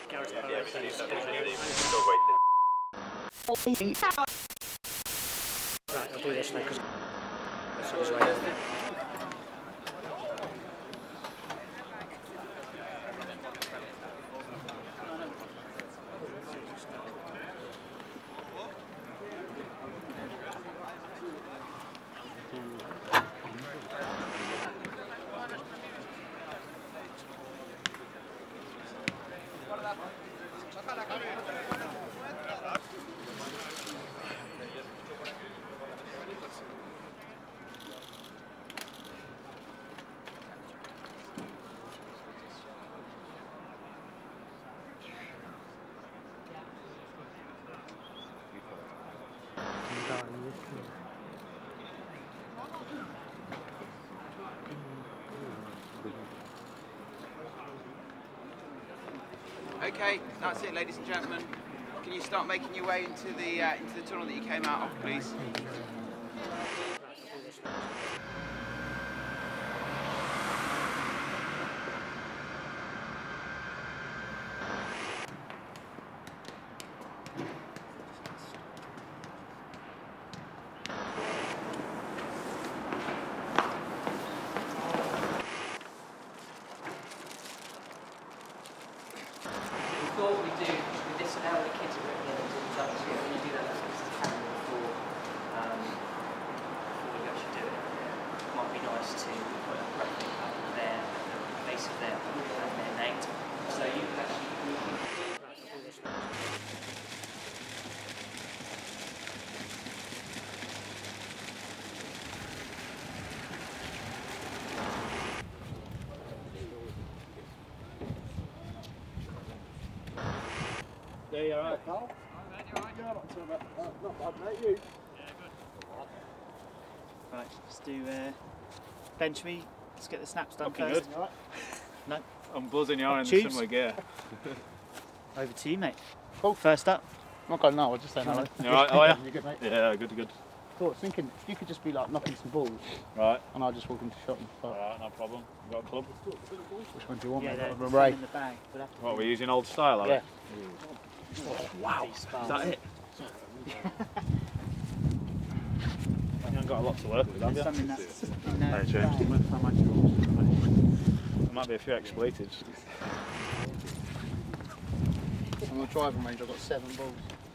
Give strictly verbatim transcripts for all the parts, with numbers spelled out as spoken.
Gareth Barry. Right, I'll do this now because this is right. Okay, that's it, ladies and gentlemen. Can you start making your way into the uh, into the tunnel that you came out of, please? What we do with this now, the kids are working in the induction, we're going to do that as a camera before, um, before we actually do it. It might be nice to put a graphic up there at the base of their, and their name, so you can actually. Yeah, you're right, Carl. Alright, mate, you alright? Yeah, not too bad. Uh, not bad, mate. You? Yeah, good. Right, let's do uh, bench me. Let's get the snaps done Looking first. good. Right. No. I'm buzzing you're in Tubes. the similar gear. Over to you, mate. Cool. First up. Not going now, I'll just say hello. You alright, are You you? good, mate? Yeah, good, good. I was thinking if you could just be like knocking some balls Right. and I'll just walk into shot and start. Alright, no problem. You got a club? Which one do you want, Yeah, mate? they're, Got they're a in the bag. We'll have to What, do we're using old style, are Yeah. we? Wow. these Is spars. that it? You haven't got a lot to work with, have you? Something that's in Hey, the James, bag. how much you want? There might be a few expletives. On the driving range I've got seven balls.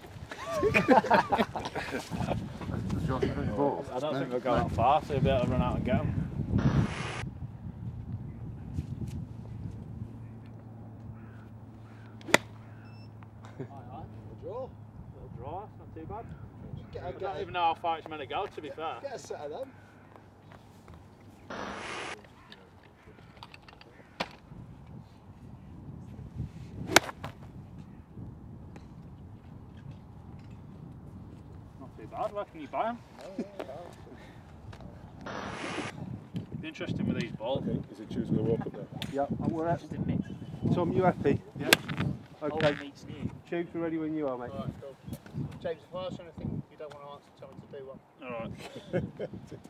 Balls? I don't think they'll go that far, so you'll be able to run out and get them. Draw. Little draw, not too bad. Get a, I get don't a, even know how far it's meant to go, to be fair. get a set of them. Not too bad, where can you buy them? Be interesting with these balls. Okay, is it choose to walk up there? Yep, and we're at Just admit. Tom, you happy? Yeah. Old Okay. meets new. Tubes are ready when you are, mate. Alright, cool. James, if I ask you anything you don't want to answer, tell me to do one. Alright.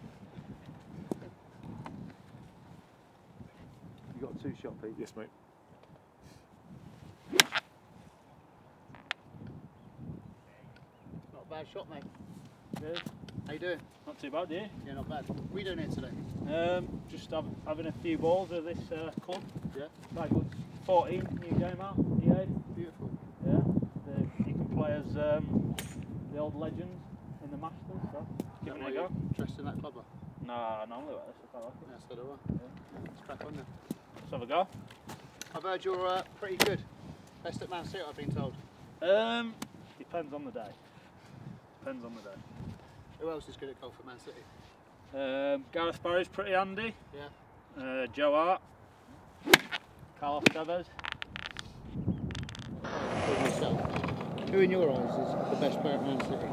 You got a two shot, Pete? Yes, mate. Not a bad shot, mate. Good. How you doing? Not too bad, yeah? Yeah, not bad. What are you doing here today? Um, just have, having a few balls of this uh, club. Yeah. Tiger Woods fourteen, new game out, Etihad. Beautiful. Yeah. The, you can play as um, the old legends in the Masters, so give it a go. Interested in that clubber? Nah, normally like this, I like it. Yeah, so do I. Yeah. Let's crack on then. Let's have a go. I've heard you're uh, pretty good. Best at Man City, I've been told. Um, depends on the day. Depends on the day. Who else is good at golf at Man City? Um, Gareth Barry's pretty handy. Yeah. Uh, Joe Hart. Kolarov. Who in your eyes is the best player at Man City?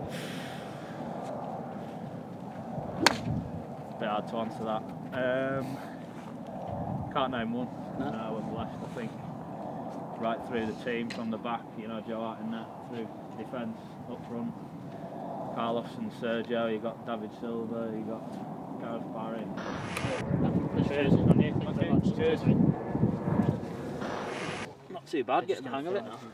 It's a bit hard to answer that. Um, can't name one. No. No, we're blessed, I think. Right through the team, from the back, you know, Joe Hart in that, through defence, up front. Carlos and Sergio, you got David Silva, you got Gareth Barry. Cheers on you. Thank you very much. Cheers. Not Not too bad, getting the hang of it now.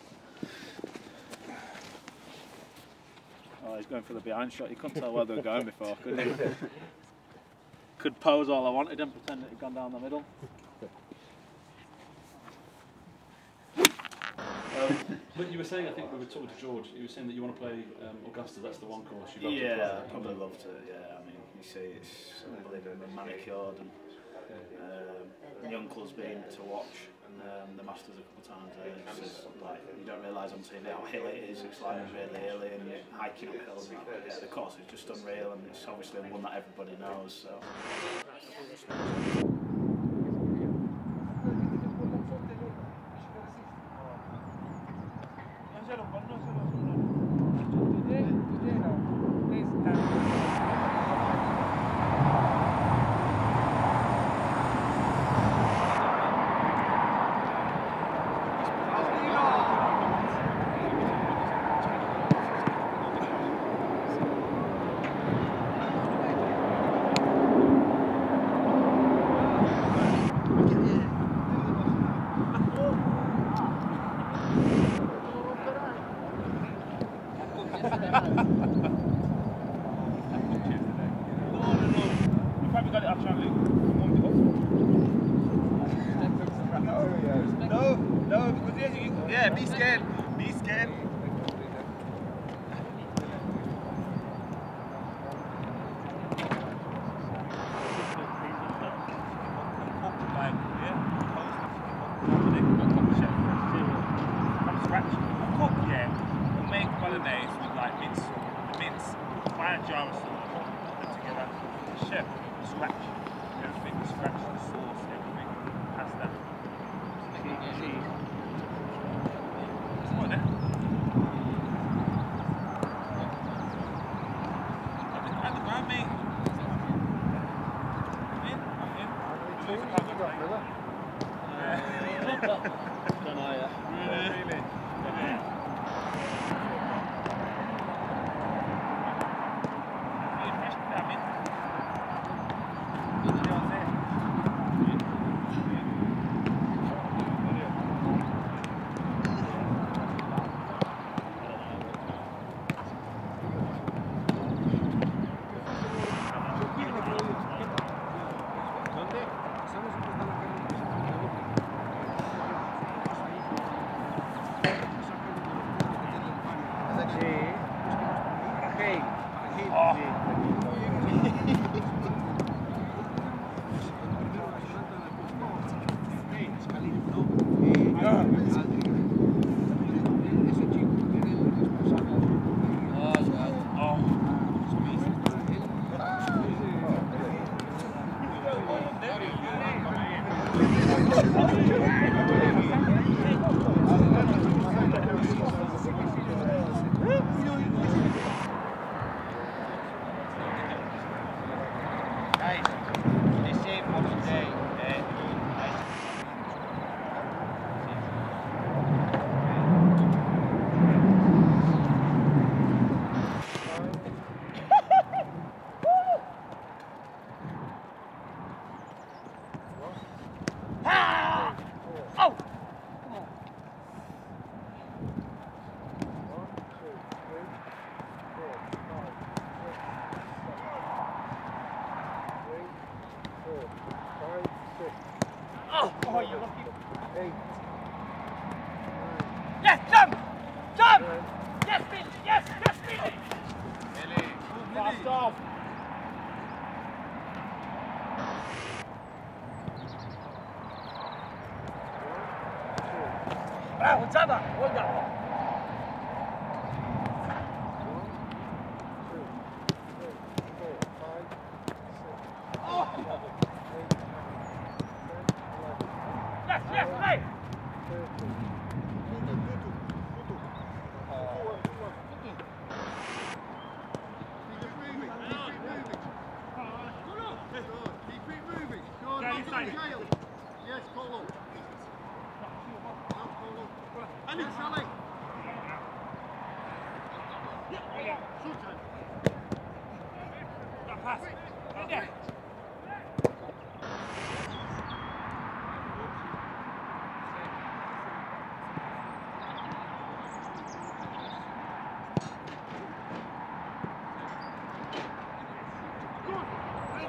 Oh, he's going for the behind shot. You couldn't tell where they were going before, could you? Could pose all I wanted and pretend it had gone down the middle. Um, but you were saying, I think we were talking to George, you were saying that you want to play um, Augusta, that's the one course you'd love yeah, to play. I'd probably love to, yeah. I mean, you see it's unbelievably manicured and um, my uncle's been to watch um, the Masters a couple of times there. It's just, like, you don't realise on T V how hilly it is. It's like really hilly and you're hiking up hills. And, yeah, the course is just unreal and it's obviously one that everybody knows. So. Yeah, be scared. Be scared.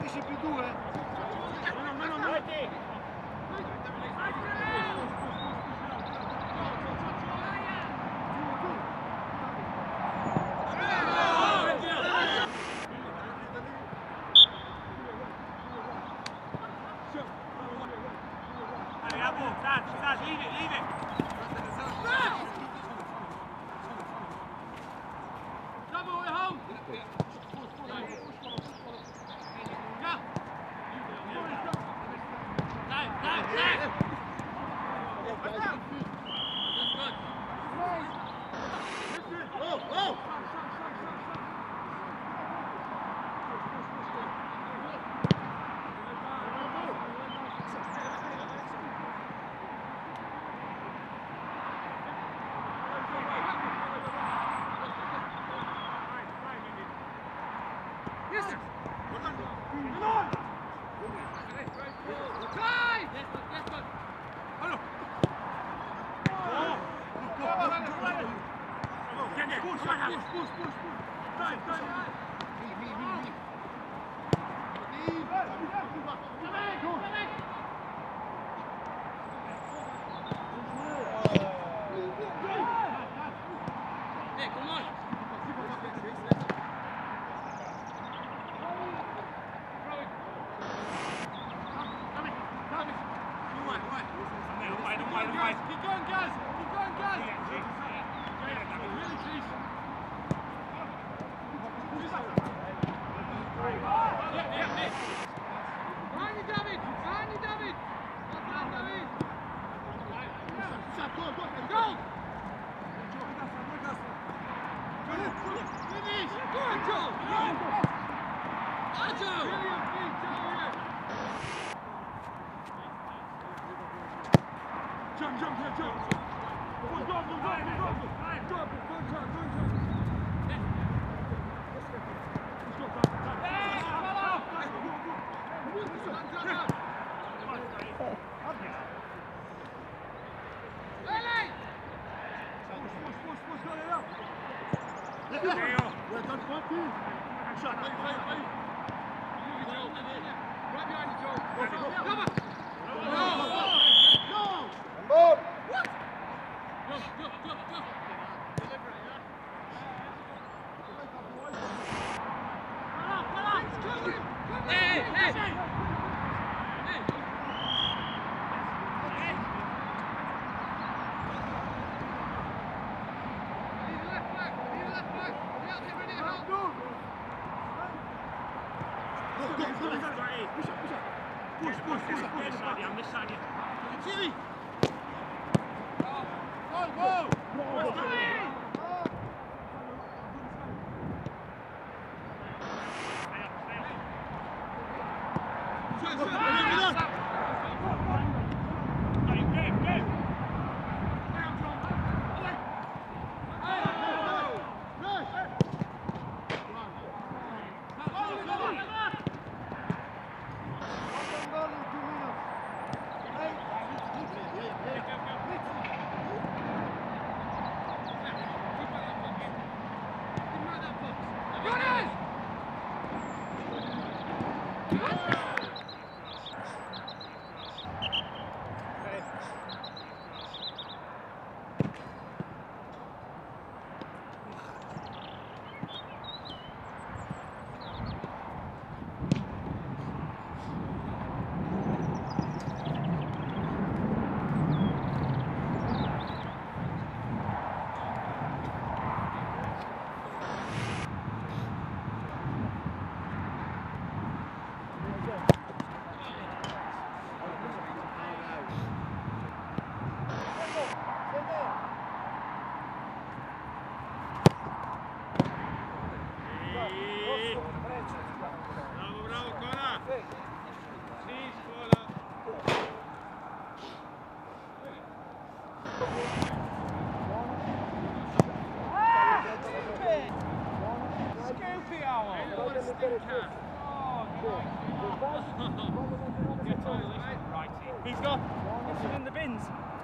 He's got it's in the bins.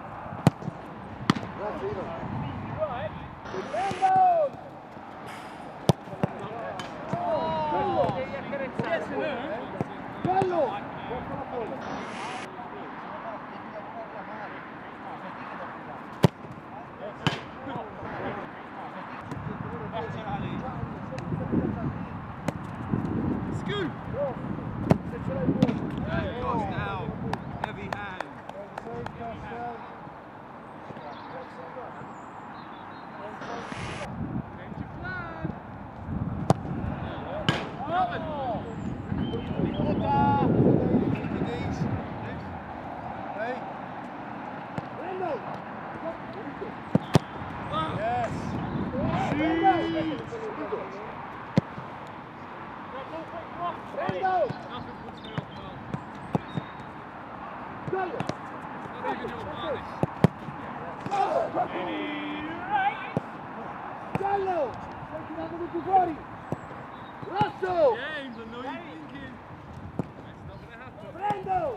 Right. Oh, yes, Gallo! Taking out the Bugatti! Russell! James, I know you're thinking. That's not going to happen. Brando!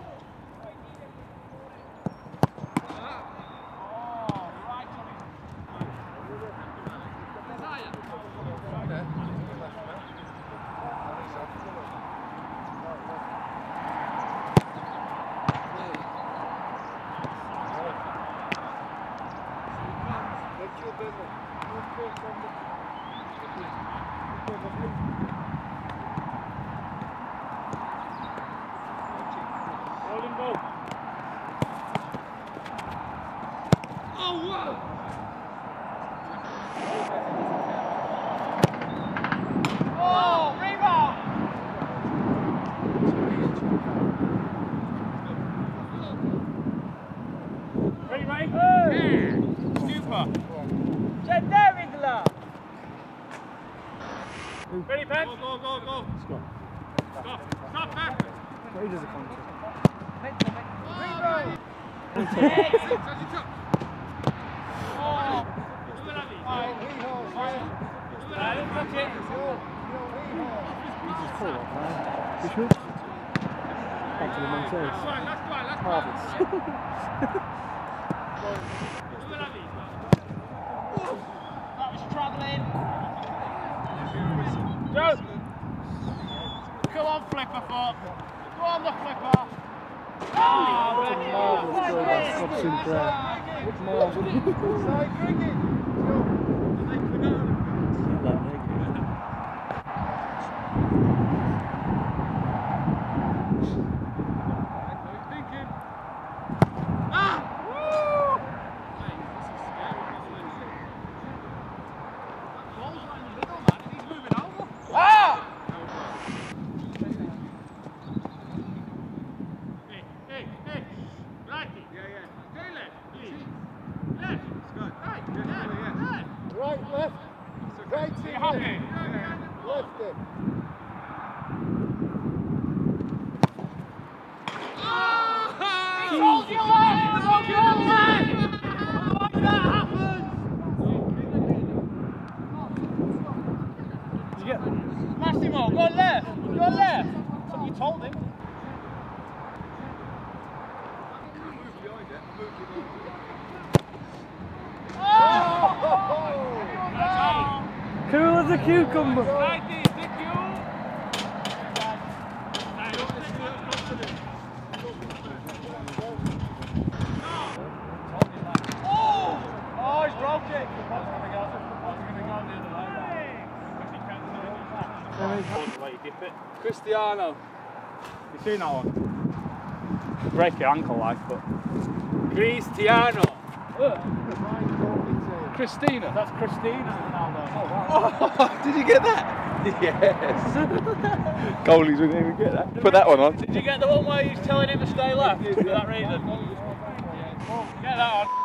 Rolling ball. Oh, wow! Oh, rebound! Ready, mate? Super! Get there, Idla! Ready, Pen? Go, go, go, go! Stop! Stop back! Where does it come to? Rebound! Six, as you touch! Oh! I didn't touch it. This is cool, man. We should. Back to the Montes. Last one, last one, last one! Marvels. That was struggling. Go! Come on, flipper foot. Go on, the flipper. Marvels goal by Scott Sinclair. It's Marvels. Side cricket. Right, left. Right, see happy. Left it. Hold your left! Hold your left! Watch that happen! Did you get Massimo, go left! Go left! That's what you told him. Cool as a cucumber. Oh, he's broke it! Cristiano. You seen that one? Break your ankle like, but Cristiano. Christina. that's Christina Ronaldo. Oh, Oh, did you get that? Yes. Goalies wouldn't even get that. Put that one on. Did you get the one where he's telling him to stay left for that reason? Get that on.